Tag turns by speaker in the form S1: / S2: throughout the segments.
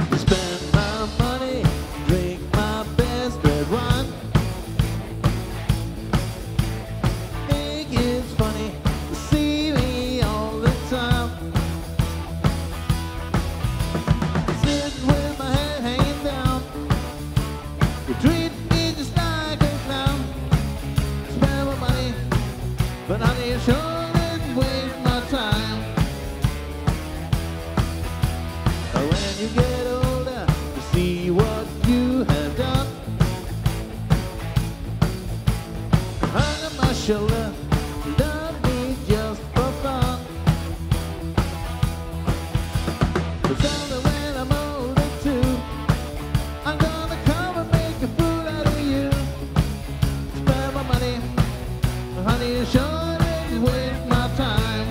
S1: Spend my money, drink my best red wine. Think it's funny to see me all the time. Sitting with my head hanging down. You treat me just like a clown. Spend my money, but honey, you sure didn't waste my time. When you get older, to see what you have done. Hung on my shoulder, love me just for fun. But someday when I'm older too, I'm gonna come and make a fool out of you. Spend my money, honey, you sure didn't waste my time.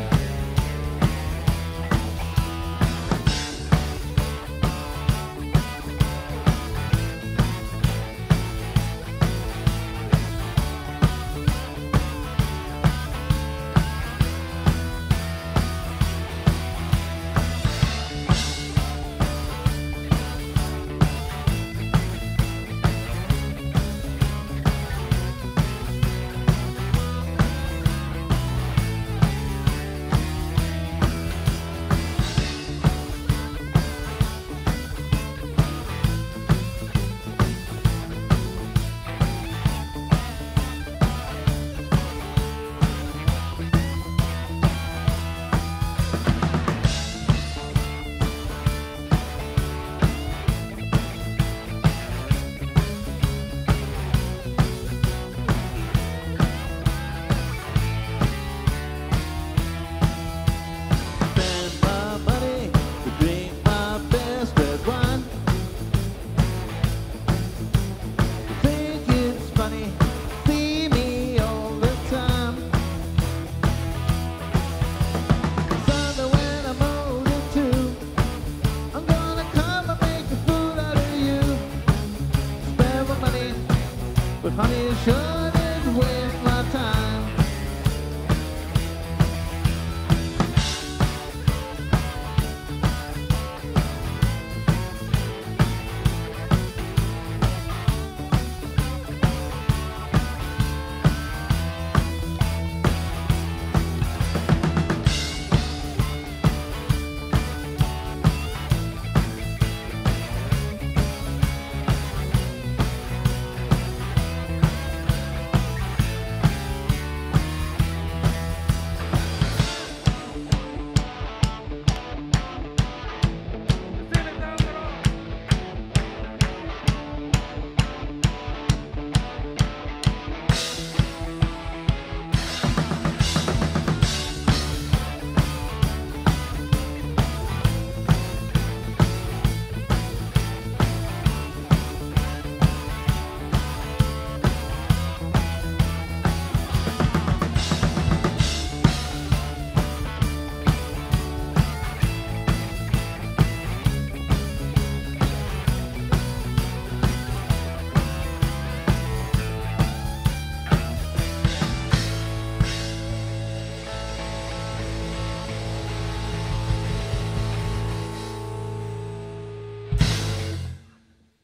S1: But honey, sure